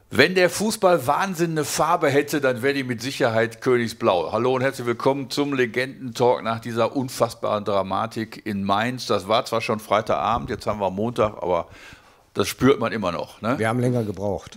Wenn der Fußball Wahnsinn eine Farbe hätte, dann wäre die mit Sicherheit Königsblau. Hallo und herzlich willkommen zum Legendentalk nach dieser unfassbaren Dramatik in Mainz. Das war zwar schon Freitagabend, jetzt haben wir Montag, aber das spürt man immer noch. Ne? Wir haben länger gebraucht.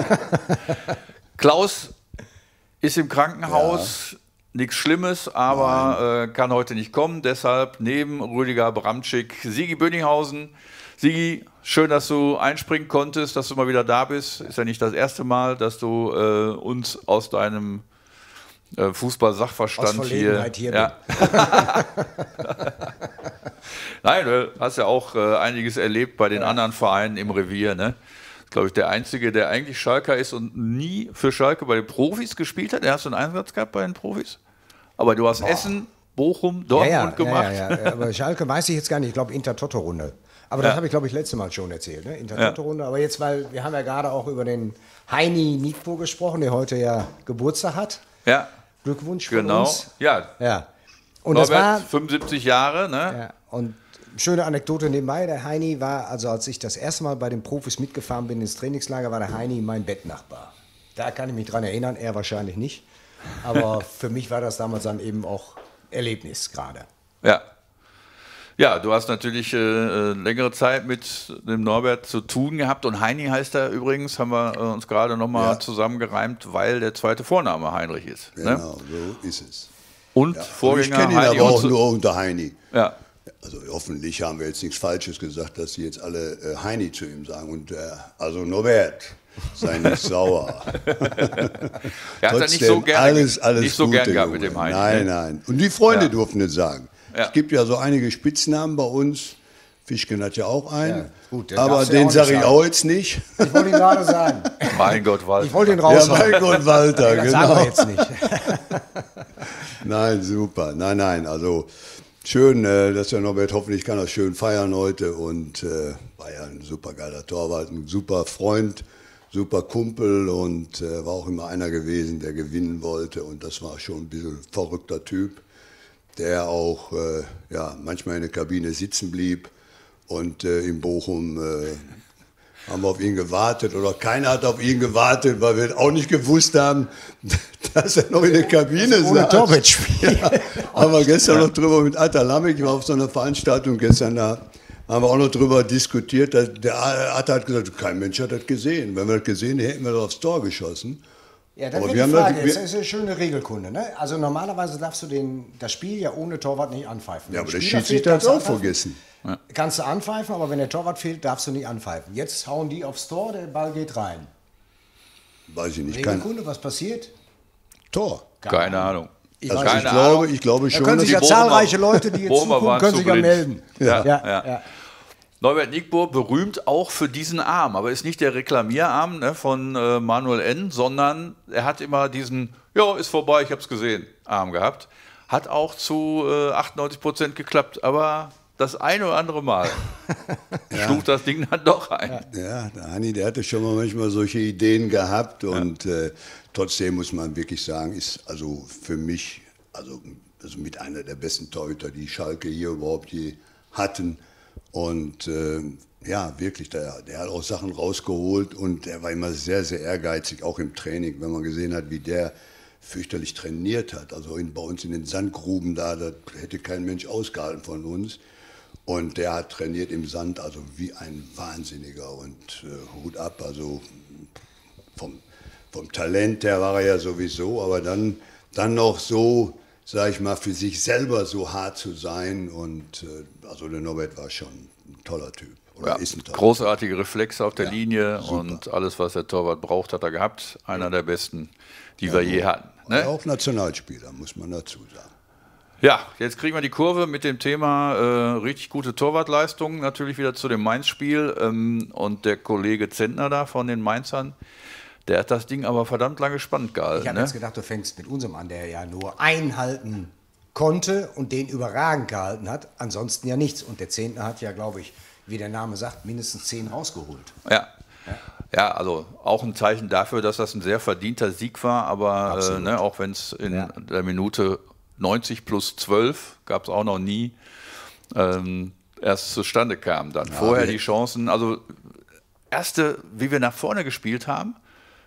Klaus ist im Krankenhaus, ja. Nichts Schlimmes, aber kann heute nicht kommen. Deshalb neben Rüdiger Bramczyk, Sigi Bönninghausen. Sigi, schön, dass du einspringen konntest, dass du mal wieder da bist. Ist ja nicht das erste Mal, dass du uns aus deinem Fußball-Sachverstand hier ja. Nein, du hast ja auch einiges erlebt bei den anderen Vereinen im Revier. Ne? Glaube ich, der Einzige, der eigentlich Schalker ist und nie für Schalke bei den Profis gespielt hat. Hast du einen Einsatz gehabt bei den Profis? Aber du hast Essen, Bochum, Dortmund gemacht. Ja. Aber Schalke weiß ich jetzt gar nicht. Ich glaube, Inter-Toto-Runde. Aber das habe ich, glaube ich, letztes Mal schon erzählt, ne? Inter-Toto-Runde. Aber jetzt, weil wir haben ja gerade auch über den Heini Nietbo gesprochen, der heute ja Geburtstag hat. Ja. Glückwunsch von uns. Ja. Und Norbert, das war 75 Jahre, ne? Ja. Und schöne Anekdote nebenbei, der Heini war, also als ich das erste Mal bei den Profis mitgefahren bin ins Trainingslager, war der Heini mein Bettnachbar. Da kann ich mich dran erinnern, er wahrscheinlich nicht. Aber für mich war das damals dann eben auch Erlebnis gerade. Ja. Ja, du hast natürlich längere Zeit mit dem Norbert zu tun gehabt und Heini heißt er übrigens, haben wir uns gerade nochmal zusammengereimt, weil der zweite Vorname Heinrich ist. Genau, ne? So ist es. Und Vorgänger ich kenne ihn Heini aber auch nur unter Heini. Ja. Also hoffentlich haben wir jetzt nichts Falsches gesagt, dass sie jetzt alle Heini zu ihm sagen. Und also Norbert, sei nicht sauer. Er hat nicht so gerne alles so Gute, gern gehabt mit dem Nein, Heini. nein. Und die Freunde durften es sagen. Ja. Es gibt ja so einige Spitznamen bei uns. Fischken hat ja auch einen. Ja, gut, aber den sage ich auch jetzt nicht. Ich wollte ihn gerade sagen. Mein Gott, Walter. Ich wollte ihn raushauen. Ja, mein Gott, Walter, das genau. sagen wir jetzt nicht. Nein, super. Nein, also schön, dass der Norbert hoffentlich kann das schön feiern heute und war ja ein super geiler Torwart, ein super Freund, super Kumpel und war auch immer einer gewesen, der gewinnen wollte und das war schon ein bisschen verrückter Typ, der auch manchmal in der Kabine sitzen blieb und in Bochum haben wir auf ihn gewartet oder keiner hat auf ihn gewartet, weil wir auch nicht gewusst haben, dass er noch in der Kabine saß. Ohne Torwartspiel. Ja, haben wir gestern noch drüber mit Atta Lamek, ich war auf so einer Veranstaltung gestern da, haben wir auch noch drüber diskutiert, der Atta hat gesagt, kein Mensch hat das gesehen. Wenn wir das gesehen hätten, hätten wir doch aufs Tor geschossen. Ja, dann wäre die Frage, das ist eine schöne Regelkunde. Ne? Also normalerweise darfst du das Spiel ja ohne Torwart nicht anpfeifen. Ja, aber der Schiedsrichter hat es auch vergessen. Ja. Kannst du anpfeifen, aber wenn der Torwart fehlt, darfst du nicht anpfeifen. Jetzt hauen die aufs Tor, der Ball geht rein. Weiß ich nicht. Regelkunde, was passiert? Tor. Keine Ahnung. Ich glaube schon. Da können sich ja zahlreiche Leute, die jetzt zugucken, können sich ja melden. Ja. Norbert Nietbo berühmt auch für diesen Arm, aber ist nicht der Reklamierarm von Manuel N., sondern er hat immer diesen, ist vorbei, ich hab's gesehen, Arm gehabt. Hat auch zu 98% geklappt, aber das eine oder andere Mal schlug das Ding dann doch ein. Ja, der Hanni, der hatte schon mal manchmal solche Ideen gehabt und trotzdem muss man wirklich sagen, ist also für mich also mit einer der besten Torhüter, die Schalke hier überhaupt je hatten. Und wirklich, der hat auch Sachen rausgeholt und er war immer sehr, sehr ehrgeizig, auch im Training, wenn man gesehen hat, wie der fürchterlich trainiert hat. Also bei uns in den Sandgruben das hätte kein Mensch ausgehalten von uns. Und der hat trainiert im Sand, also wie ein Wahnsinniger und Hut ab, also vom Talent her war er ja sowieso, aber dann noch so, sag ich mal, für sich selber so hart zu sein und also der Norbert war schon ein toller Typ. Oder ist ein toller großartige Reflexe auf der Linie super. Und alles, was der Torwart braucht, hat er gehabt. Einer der besten, die wir je hatten. Ne? Auch Nationalspieler, muss man dazu sagen. Ja, jetzt kriegen wir die Kurve mit dem Thema richtig gute Torwartleistungen, natürlich wieder zu dem Mainz-Spiel und der Kollege Zentner da von den Mainzern, der hat das Ding aber verdammt lange spannend gehalten. Ich habe jetzt gedacht, du fängst mit unserem an, der ja nur einhalten konnte und den überragend gehalten hat, ansonsten ja nichts. Und der Zentner hat ja, glaube ich, wie der Name sagt, mindestens 10 rausgeholt. Ja, also auch ein Zeichen dafür, dass das ein sehr verdienter Sieg war, aber auch wenn es in der Minute 90 plus 12, gab es auch noch nie, erst zustande kam dann. Vorher die Chancen, also erste, wie wir nach vorne gespielt haben,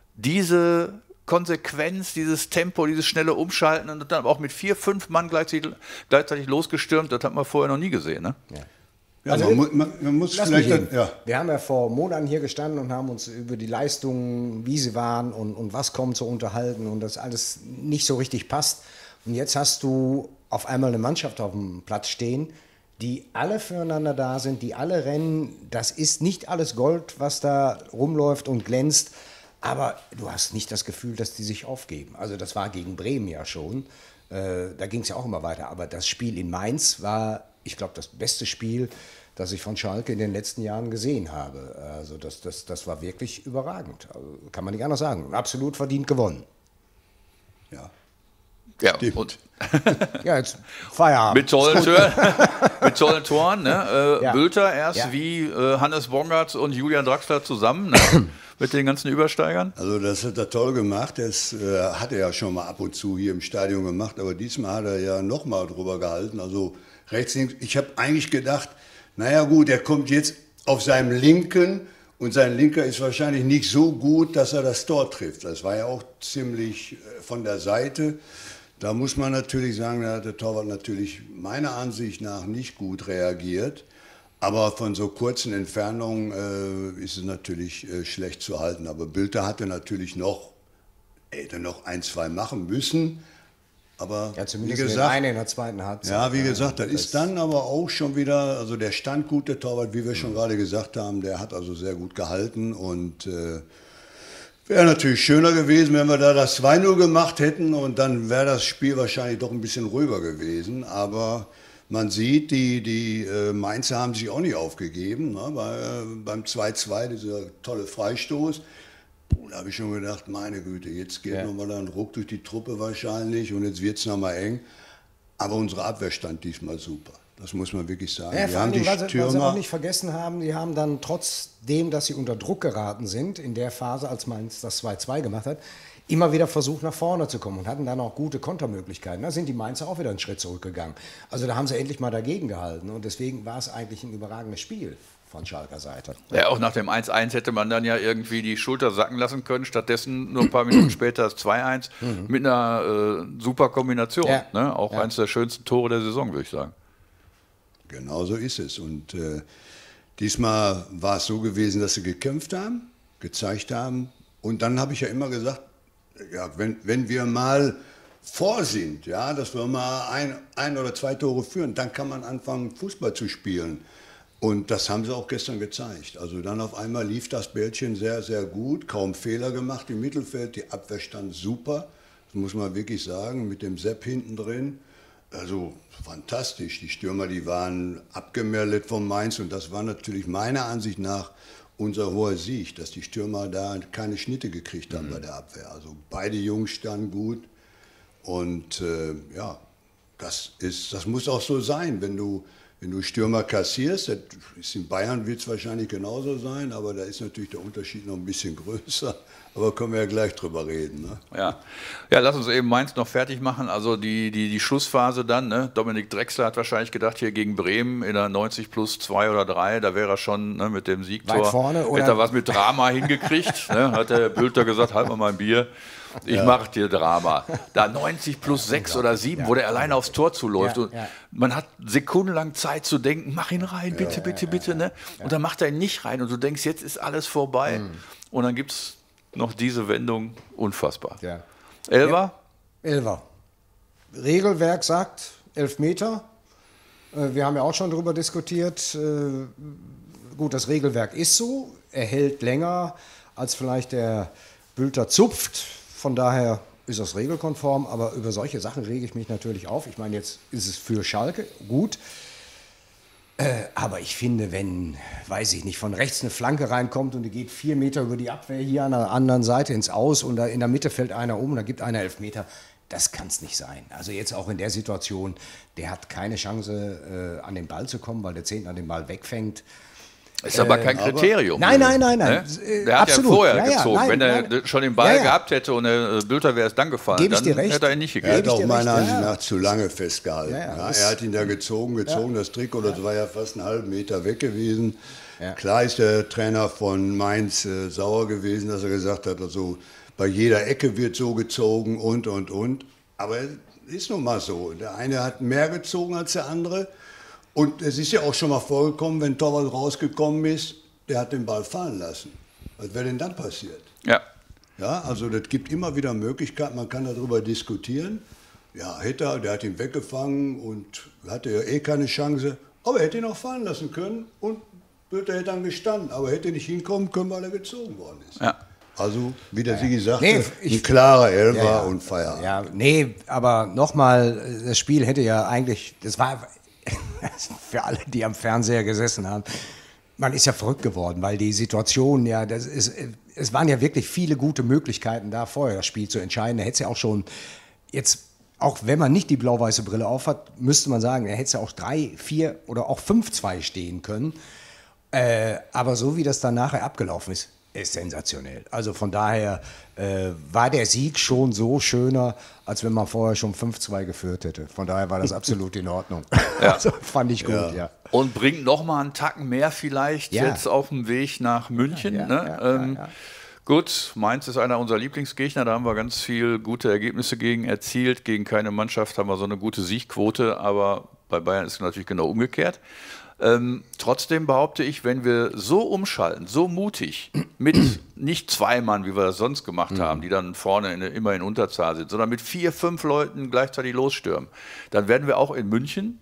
diese Konsequenz, dieses Tempo, dieses schnelle Umschalten und dann auch mit 4, 5 Mann gleichzeitig losgestürmt, das hat man vorher noch nie gesehen. Ne? Ja. Ja, Also, man muss vielleicht dann, ja. Wir haben ja vor Monaten hier gestanden und haben uns über die Leistungen, wie sie waren und was kommt, so unterhalten und das alles nicht so richtig passt. Und jetzt hast du auf einmal eine Mannschaft auf dem Platz stehen, die alle füreinander da sind, die alle rennen. Das ist nicht alles Gold, was da rumläuft und glänzt, aber du hast nicht das Gefühl, dass die sich aufgeben. Also das war gegen Bremen ja schon. Da ging es ja auch immer weiter. Aber das Spiel in Mainz war, ich glaube, das beste Spiel, das ich von Schalke in den letzten Jahren gesehen habe. Also das war wirklich überragend. Also kann man nicht anders sagen. Absolut verdient gewonnen. Ja. Ja, und ja, jetzt Feierabend. mit tollen Toren. Ne? Ja. Bülter erst Ja. wie Hannes Bongard und Julian Draxler zusammen, ne? Mit den ganzen Übersteigern. Also das hat er toll gemacht. Das hat er ja schon mal ab und zu hier im Stadion gemacht, aber diesmal hat er ja noch mal drüber gehalten. Also rechts, links. Ich habe eigentlich gedacht, naja gut, er kommt jetzt auf seinem linken und sein linker ist wahrscheinlich nicht so gut, dass er das Tor trifft. Das war ja auch ziemlich von der Seite. Da muss man natürlich sagen, da hat der Torwart natürlich meiner Ansicht nach nicht gut reagiert. Aber von so kurzen Entfernungen ist es natürlich schlecht zu halten. Aber Bülter hätte natürlich noch 1, 2 machen müssen. Aber Ja, zumindest wie gesagt, eine in der zweiten Halbzeit. ja, wie gesagt, das ist dann aber auch schon wieder, also der stand gut, der Torwart, wie wir schon gerade gesagt haben, der hat also sehr gut gehalten und wäre natürlich schöner gewesen, wenn wir da das 2-0 gemacht hätten und dann wäre das Spiel wahrscheinlich doch ein bisschen ruhiger gewesen, aber man sieht, die Mainzer haben sich auch nicht aufgegeben, ne? Beim 2-2, dieser tolle Freistoß. Da habe ich schon gedacht, meine Güte, jetzt geht nochmal ein Ruck durch die Truppe wahrscheinlich und jetzt wird es nochmal eng. Aber unsere Abwehr stand diesmal super. Das muss man wirklich sagen. Ja, Wir vor haben allem, die weil sie Stürmer. auch nicht vergessen haben, die haben dann trotzdem, dass sie unter Druck geraten sind, in der Phase, als Mainz das 2-2 gemacht hat, immer wieder versucht, nach vorne zu kommen und hatten dann auch gute Kontermöglichkeiten. Da sind die Mainzer auch wieder einen Schritt zurückgegangen. Also da haben sie endlich mal dagegen gehalten und deswegen war es eigentlich ein überragendes Spiel von Schalker Seite. Ja, auch nach dem 1-1 hätte man dann ja irgendwie die Schulter sacken lassen können. Stattdessen nur ein paar Minuten später das 2-1 mit einer super Kombination. Ja. Ne? Auch eines der schönsten Tore der Saison, würde ich sagen. Genau so ist es. Und diesmal war es so gewesen, dass sie gekämpft haben, gezeigt haben. Und dann habe ich ja immer gesagt, ja, wenn wir mal vor sind, ja, dass wir mal ein oder 2 Tore führen, dann kann man anfangen, Fußball zu spielen. Und das haben sie auch gestern gezeigt. Also dann auf einmal lief das Bällchen sehr, sehr gut, kaum Fehler gemacht im Mittelfeld, die Abwehr stand super, das muss man wirklich sagen, mit dem Sepp hinten drin. Also fantastisch, die Stürmer, die waren abgemeldet von Mainz und das war natürlich meiner Ansicht nach unser hoher Sieg, dass die Stürmer da keine Schnitte gekriegt haben bei der Abwehr. Also beide Jungs standen gut und ja, das muss auch so sein, wenn du Stürmer kassierst, das ist in Bayern wird es wahrscheinlich genauso sein, aber da ist natürlich der Unterschied noch ein bisschen größer. Aber können wir ja gleich drüber reden. Ne? Ja, lass uns eben Mainz noch fertig machen. Also die Schlussphase dann. Ne? Dominik Drexler hat wahrscheinlich gedacht, hier gegen Bremen in der 90 plus 2 oder 3, da wäre er schon ne, mit dem Siegtor. Weit vorne, oder? Hätte er was mit Drama hingekriegt. Ne? Hat der Bülter gesagt, halt mal mein Bier. Ich mache dir Drama. Da 90 plus 6 oder 7, wo der alleine aufs Tor zuläuft. Und man hat sekundenlang Zeit zu denken, mach ihn rein, bitte, bitte. Ne? Und dann macht er ihn nicht rein. Und du denkst, jetzt ist alles vorbei. Und dann gibt es noch diese Wendung, unfassbar. Ja. Elfer? Elfer. Regelwerk sagt 11 Meter. Wir haben ja auch schon darüber diskutiert. Gut, das Regelwerk ist so. Er hält länger, als vielleicht der Bülter zupft. Von daher ist das regelkonform. Aber über solche Sachen rege ich mich natürlich auf. Ich meine, jetzt ist es für Schalke gut. Aber ich finde, wenn, weiß ich nicht, von rechts eine Flanke reinkommt und die geht 4 Meter über die Abwehr hier an der anderen Seite ins Aus und da in der Mitte fällt einer um und da gibt einer 11 Meter, das kann es nicht sein. Also jetzt auch in der Situation, der hat keine Chance, an den Ball zu kommen, weil der 10 an den Ball wegfängt. Ist aber kein Kriterium. Nein. Ne? Der hat absolut. ja vorher gezogen. Nein, wenn er schon den Ball gehabt hätte und der Bülter wäre es dann gefallen, Gebe ich dann dir recht. hätte er ihn nicht Er gegeben. hat auch meiner recht, Ansicht nach zu lange festgehalten. Ja, Er hat ihn da gezogen, das Trikot, das war ja fast einen halben Meter weg gewesen. Ja. Klar ist der Trainer von Mainz sauer gewesen, dass er gesagt hat, also bei jeder Ecke wird so gezogen und. Aber es ist nun mal so. Der eine hat mehr gezogen als der andere. Und es ist ja auch schon mal vorgekommen, wenn Torwart rausgekommen ist, der hat den Ball fallen lassen. Was wäre denn dann passiert? Ja. Ja, also das gibt immer wieder Möglichkeiten, man kann darüber diskutieren. Ja, der hat ihn weggefangen und hatte ja eh keine Chance. Aber er hätte ihn auch fallen lassen können und er hätte dann gestanden. Aber er hätte nicht hinkommen können, weil er gezogen worden ist. Ja. Also, wie der Sigi sagte, ein klarer Elfer und Feierabend. Ja, nee, aber nochmal, das Spiel hätte ja eigentlich, das war für alle, die am Fernseher gesessen haben, man ist ja verrückt geworden, weil die Situation, ja, es waren ja wirklich viele gute Möglichkeiten da, vorher das Spiel zu entscheiden. Da hätte es ja auch schon jetzt, auch wenn man nicht die blau-weiße Brille aufhat, müsste man sagen, er hätte es ja auch 3, 4 oder auch 5-2 stehen können. Aber so wie das dann nachher abgelaufen ist sensationell. Also von daher war der Sieg schon so schöner, als wenn man vorher schon 5-2 geführt hätte. Von daher war das absolut in Ordnung. Ja. Also fand ich gut, ja. Und bringt nochmal einen Tacken mehr vielleicht jetzt auf dem Weg nach München. Ja. Gut, Mainz ist einer unserer Lieblingsgegner, da haben wir ganz viel gute Ergebnisse gegen erzielt. Gegen keine Mannschaft haben wir so eine gute Siegquote, aber bei Bayern ist es natürlich genau umgekehrt. Trotzdem behaupte ich, wenn wir so umschalten, so mutig, mit nicht 2 Mann, wie wir das sonst gemacht haben, die dann vorne immer in Unterzahl sind, sondern mit 4, 5 Leuten gleichzeitig losstürmen, dann werden wir auch in München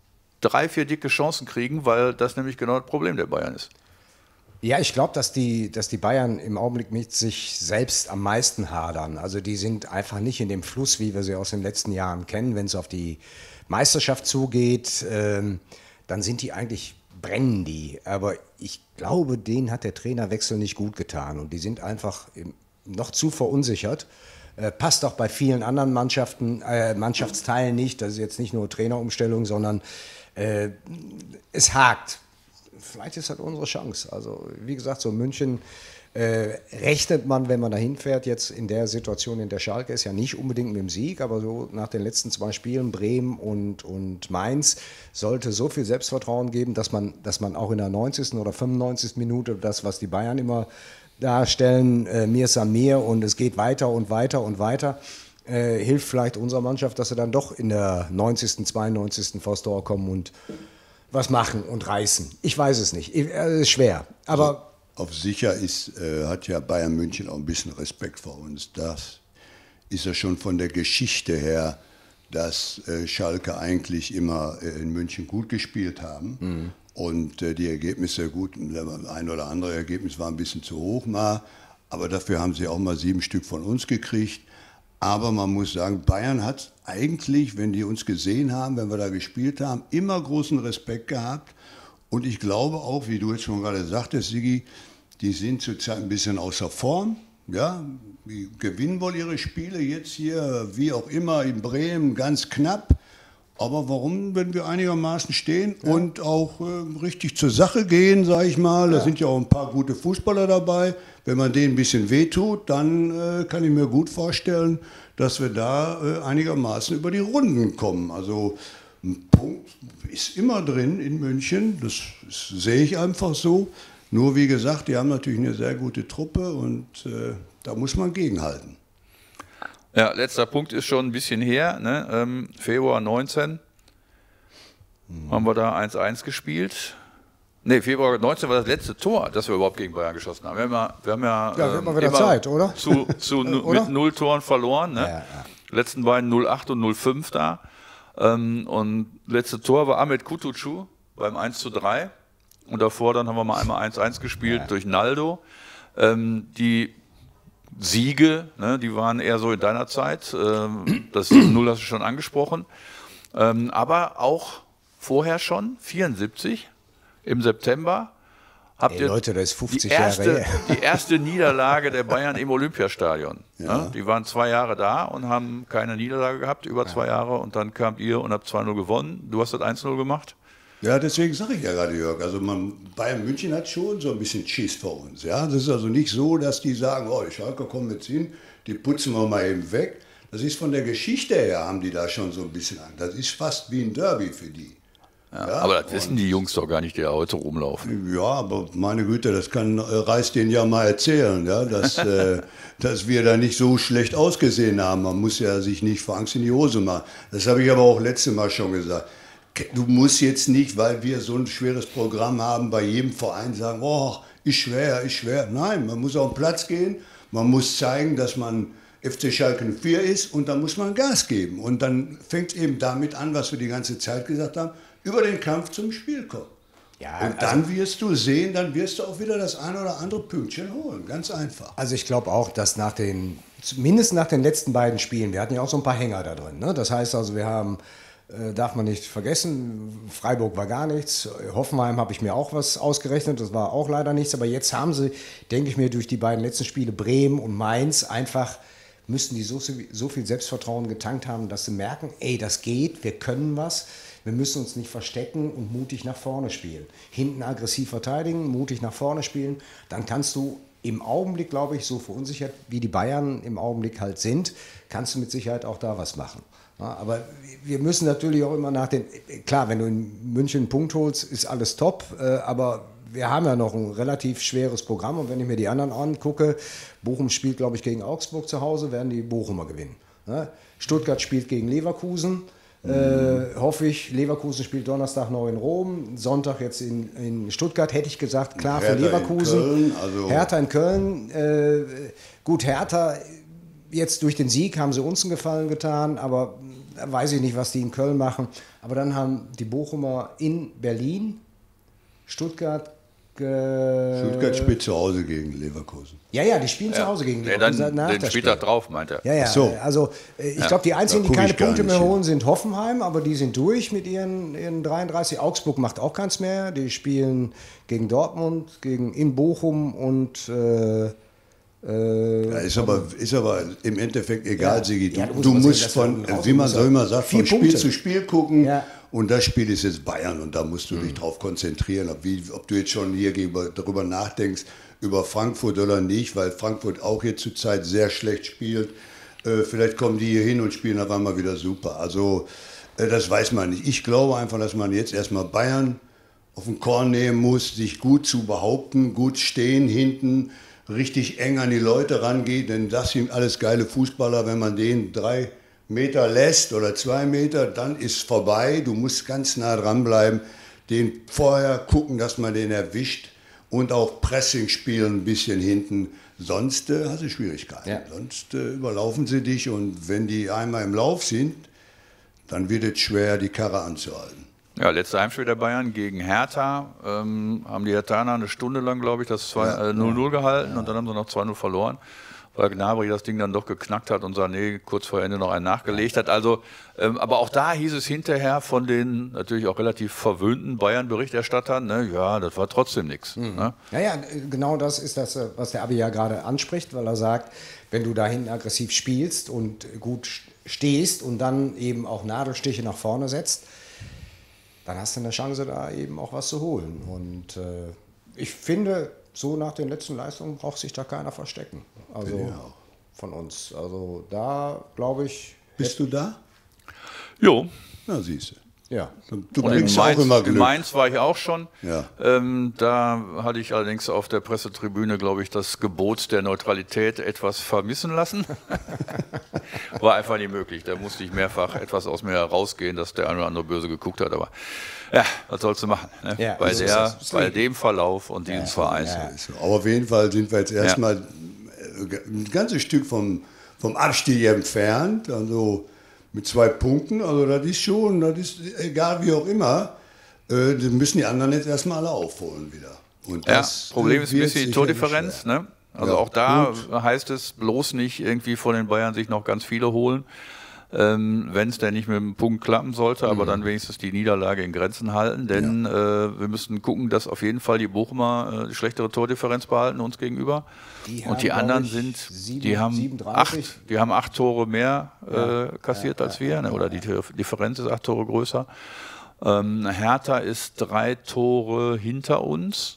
3, 4 dicke Chancen kriegen, weil das nämlich genau das Problem der Bayern ist. Ja, ich glaube, dass die Bayern im Augenblick mit sich selbst am meisten hadern. Also die sind einfach nicht in dem Fluss, wie wir sie aus den letzten Jahren kennen. Wenn es auf die Meisterschaft zugeht, dann sind die eigentlich, brennen die. Aber ich glaube, denen hat der Trainerwechsel nicht gut getan. Und die sind einfach noch zu verunsichert. Passt auch bei vielen anderen Mannschaftsteilen nicht. Das ist jetzt nicht nur Trainerumstellung, sondern es hakt. Vielleicht ist das unsere Chance. Also wie gesagt, so München rechnet man, wenn man da hinfährt, jetzt in der Situation, in der Schalke ist, ja nicht unbedingt mit dem Sieg, aber so nach den letzten 2 Spielen, Bremen und Mainz, sollte so viel Selbstvertrauen geben, dass man auch in der 90. oder 95. Minute, das, was die Bayern immer darstellen, mir ist an mir und es geht weiter und weiter und weiter, hilft vielleicht unserer Mannschaft, dass sie dann doch in der 90., 92. vors Tor kommen und was machen und reißen. Ich weiß es nicht. Es ist schwer. Aber auf sicher hat ja Bayern München auch ein bisschen Respekt vor uns. Das ist ja schon von der Geschichte her, dass Schalke eigentlich immer in München gut gespielt haben. Mhm. Und die Ergebnisse gut, ein oder andere Ergebnis war ein bisschen zu hoch mal, aber dafür haben sie auch mal 7 Stück von uns gekriegt. Aber man muss sagen, Bayern hat eigentlich, wenn die uns gesehen haben, wenn wir da gespielt haben, immer großen Respekt gehabt. Und ich glaube auch, wie du jetzt schon gerade sagtest, Sigi, die sind zurzeit ein bisschen außer Form. Ja, die gewinnen wohl ihre Spiele jetzt hier, wie auch immer, in Bremen ganz knapp. Aber warum, wenn wir einigermaßen stehen und auch richtig zur Sache gehen, sage ich mal, da sind ja auch ein paar gute Fußballer dabei. Wenn man denen ein bisschen wehtut, dann kann ich mir gut vorstellen, dass wir da einigermaßen über die Runden kommen. Also ein Punkt ist immer drin in München, das sehe ich einfach so. Nur wie gesagt, die haben natürlich eine sehr gute Truppe und da muss man gegenhalten. Ja, letzter Punkt ist schon ein bisschen her, ne? Februar 19 haben wir da 1-1 gespielt. Ne, Februar 19 war das letzte Tor, das wir überhaupt gegen Bayern geschossen haben. Wir haben ja wird mal wieder Zeit, oder? Mit 0 Toren verloren. Ne? Ja. Letzten beiden 0-8 und 0-5 da. Und letzte Tor war Ahmed Kutucu beim 1:3. Und davor dann haben wir mal einmal 1-1 gespielt durch Naldo. Die Siege, ne, die waren eher so in deiner Zeit. Das 0 hast du schon angesprochen. Aber auch vorher schon, 74, im September, habt ihr Leute, das ist 50 Jahre her. Die erste Niederlage der Bayern im Olympiastadion. Ja. Ne? Die waren 2 Jahre da und haben keine Niederlage gehabt, über 2 Jahre. Und dann kamt ihr und habt 2-0 gewonnen. Du hast das 1-0 gemacht. Ja, deswegen sage ich ja gerade, Jörg, also Bayern München hat schon so ein bisschen Schiss vor uns. Ja? Das ist also nicht so, dass die sagen, oh, die Schalker kommen jetzt hin, die putzen wir mal eben weg. Das ist von der Geschichte her, haben die da schon so ein bisschen an. Das ist fast wie ein Derby für die. Ja, aber das wissen die Jungs doch gar nicht, die da heute rumlaufen. Ja, aber meine Güte, das kann Reis denen ja mal erzählen, ja, dass, dass wir da nicht so schlecht ausgesehen haben. Man muss ja sich nicht vor Angst in die Hose machen. Das habe ich aber auch letztes Mal schon gesagt. Du musst jetzt nicht, weil wir so ein schweres Programm haben, bei jedem Verein sagen, oh, ist schwer, ist schwer. Nein, man muss auf den Platz gehen, man muss zeigen, dass man FC Schalke 04 ist und dann muss man Gas geben. Und dann fängt es eben damit an, was wir die ganze Zeit gesagt haben, über den Kampf zum Spiel kommen. Ja, und dann wirst du sehen, dann wirst du auch wieder das eine oder andere Pünktchen holen. Ganz einfach. Also ich glaube auch, dass zumindest nach den letzten beiden Spielen, wir hatten ja auch so ein paar Hänger da drin. Ne? Das heißt also, wir haben, darf man nicht vergessen, Freiburg war gar nichts. Hoffenheim habe ich mir auch was ausgerechnet, das war auch leider nichts. Aber jetzt haben sie, denke ich mir, durch die beiden letzten Spiele Bremen und Mainz einfach, müssten die so viel Selbstvertrauen getankt haben, dass sie merken, ey, das geht, wir können was. Wir müssen uns nicht verstecken und mutig nach vorne spielen. Hinten aggressiv verteidigen, mutig nach vorne spielen. Dann kannst du im Augenblick, glaube ich, so verunsichert, wie die Bayern im Augenblick halt sind, kannst du mit Sicherheit auch da was machen. Ja, aber wir müssen natürlich auch immer nach den... Klar, wenn du in München einen Punkt holst, ist alles top. Aber wir haben ja noch ein relativ schweres Programm. Und wenn ich mir die anderen angucke, Bochum spielt, glaube ich, gegen Augsburg zu Hause, werden die Bochumer gewinnen. Ja, Stuttgart spielt gegen Leverkusen. Hoffe ich, Leverkusen spielt Donnerstag noch in Rom, Sonntag jetzt in Stuttgart, hätte ich gesagt, klar für Leverkusen. In Köln, also Hertha in Köln, gut, Hertha, jetzt durch den Sieg haben sie uns einen Gefallen getan, aber da weiß ich nicht, was die in Köln machen. Aber dann haben die Bochumer in Berlin, Stuttgart spielt zu Hause gegen Leverkusen. Ja, die spielen zu Hause gegen Leverkusen. Dann den Spieltag drauf, meint er. Ja, so. Also ich glaube, die einzigen, die keine Punkte mehr hin. holen, sind Hoffenheim, aber die sind durch mit ihren 33. Augsburg macht auch keins mehr. Die spielen gegen Dortmund, in Bochum und ist aber im Endeffekt egal, Ja. Sigi. Ja, Du musst von, wie man so immer sagt, von Spiel Punkte. zu Spiel gucken. Ja. Und das Spiel ist jetzt Bayern und da musst du dich drauf konzentrieren, ob du jetzt schon hier darüber nachdenkst, über Frankfurt oder nicht, weil Frankfurt auch jetzt zurzeit sehr schlecht spielt. Vielleicht kommen die hier hin und spielen auf einmal wieder super. Also das weiß man nicht. Ich glaube einfach, dass man jetzt erstmal Bayern auf den Korn nehmen muss, sich gut zu behaupten, gut stehen hinten, richtig eng an die Leute rangeht, denn das sind alles geile Fußballer, wenn man denen 3 Meter lässt oder 2 Meter, dann ist vorbei. Du musst ganz nah dran bleiben, den vorher gucken, dass man den erwischt und auch Pressing spielen ein bisschen hinten. Sonst hast du Schwierigkeiten. Ja. Sonst überlaufen sie dich und wenn die einmal im Lauf sind, dann wird es schwer, die Karre anzuhalten. Ja, letzte Heimspiel der Bayern gegen Hertha haben die Herthaner eine Stunde lang, glaube ich, das 0-0 gehalten und dann haben sie noch 2-0 verloren, weil Gnabry das Ding dann doch geknackt hat und Sané kurz vor Ende noch einen nachgelegt hat. Also, aber auch da hieß es hinterher von den natürlich auch relativ verwöhnten Bayern-Berichterstattern, ne, ja, das war trotzdem nichts. Ne? Ja, genau das ist das, was der Abi ja gerade anspricht, weil er sagt, wenn du da hinten aggressiv spielst und gut stehst und dann eben auch Nadelstiche nach vorne setzt, dann hast du eine Chance, da eben auch was zu holen. Und ich finde, so nach den letzten Leistungen braucht sich da keiner verstecken. Also von uns. Also da glaube ich... Bist du da? Jo. Na, siehst du. Ja. Du Und in bringst auch immer in Glück. Mainz war ich auch schon. Ja. Da hatte ich allerdings auf der Pressetribüne, glaube ich, das Gebot der Neutralität etwas vermissen lassen. War einfach nicht möglich. Da musste ich mehrfach etwas aus mir herausgehen, dass der eine oder andere böse geguckt hat. Aber ja, was sollst du machen? Ne? Ja, bei dem Verlauf und dieses Vereins. Ja. Aber auf jeden Fall sind wir jetzt erstmal ein ganzes Stück vom Abstieg entfernt. Also mit 2 Punkten, also das ist egal wie auch immer, das müssen die anderen jetzt erstmal alle aufholen wieder. Und das Problem ist ein bisschen die sicherlich Tordifferenz. schwer. Ne? Also Ja, auch da gut. heißt es bloß nicht irgendwie von den Bayern sich noch ganz viele holen, wenn es denn nicht mit dem Punkt klappen sollte, aber dann wenigstens die Niederlage in Grenzen halten, denn wir müssen gucken, dass auf jeden Fall die Bochumer die schlechtere Tordifferenz behalten uns gegenüber. Und die anderen die haben 8 Tore mehr kassiert als wir, ne? Oder die Differenz ist 8 Tore größer. Hertha ist 3 Tore hinter uns.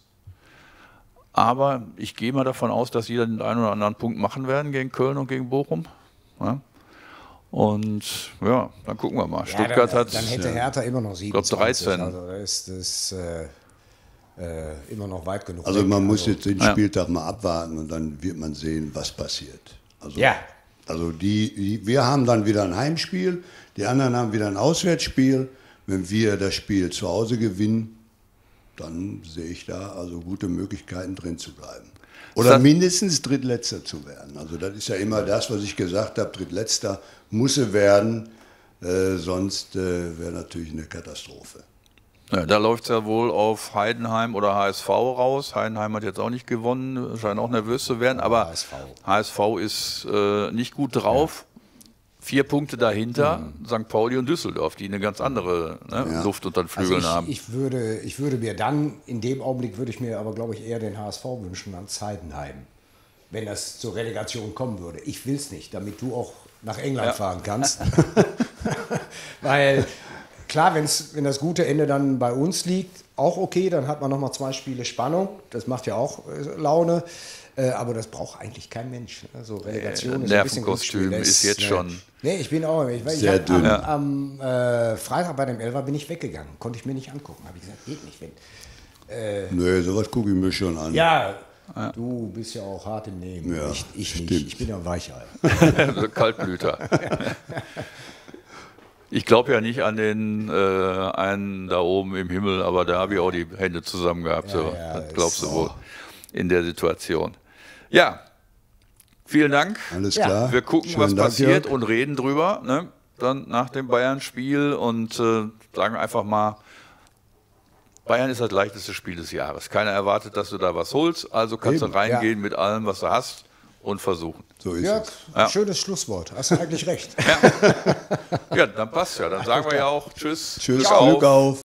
Aber ich gehe mal davon aus, dass sie dann den einen oder anderen Punkt machen werden gegen Köln und gegen Bochum. Ja? Und ja, dann gucken wir mal. Ja, Stuttgart hat. dann hätte Hertha immer noch 27. 13. Also da ist das immer noch weit genug. Also weg. man muss jetzt den Spieltag mal abwarten und dann wird man sehen, was passiert. Also, Ja. Also wir haben dann wieder ein Heimspiel, die anderen haben wieder ein Auswärtsspiel. Wenn wir das Spiel zu Hause gewinnen, dann sehe ich da also gute Möglichkeiten drin zu bleiben. Oder mindestens Drittletzter zu werden. Also das ist ja immer das, was ich gesagt habe, Drittletzter muss er werden, sonst wäre natürlich eine Katastrophe. Ja, da läuft es ja wohl auf Heidenheim oder HSV raus. Heidenheim hat jetzt auch nicht gewonnen, scheint auch nervös zu werden, aber HSV ist nicht gut drauf. 4 Punkte dahinter, St. Pauli und Düsseldorf, die eine ganz andere Luft unter den Flügeln haben. Ich würde mir dann, in dem Augenblick würde ich mir aber, glaube ich, eher den HSV wünschen als Heidenheim, wenn das zur Relegation kommen würde. Ich will es nicht, damit du auch nach England fahren kannst. Weil, klar, wenn das gute Ende dann bei uns liegt, auch okay, dann hat man nochmal 2 Spiele Spannung, das macht ja auch Laune. Aber das braucht eigentlich kein Mensch. Also Relegation ist ein bisschen Nervenkostüm ist jetzt schon. Nee, ich bin auch. Sehr dünn. Am Freitag bei dem Elfer bin ich weggegangen. Konnte ich mir nicht angucken. Habe ich gesagt, geht nicht. Nee, sowas gucke ich mir schon an. Ja, du bist ja auch hart im Nehmen. Ja, ich stimmt. nicht. Ich bin ja ein Weichei. Kaltblüter. Ich glaube ja nicht an den einen da oben im Himmel, aber da habe ich auch die Hände zusammen gehabt. Das glaubst du wohl in der Situation. Ja, vielen Dank. Alles klar. Wir gucken, Schönen was Dank, passiert Jörg. und reden drüber. Ne? Dann nach dem Bayern-Spiel und sagen einfach mal, Bayern ist das leichteste Spiel des Jahres. Keiner erwartet, dass du da was holst, also kannst du reingehen mit allem, was du hast und versuchen. So ist Jörg, es. schönes Schlusswort. Hast du eigentlich recht. Ja, dann passt ja. Dann sagen wir ja auch Tschüss. Tschüss, Glück auf. Glück auf.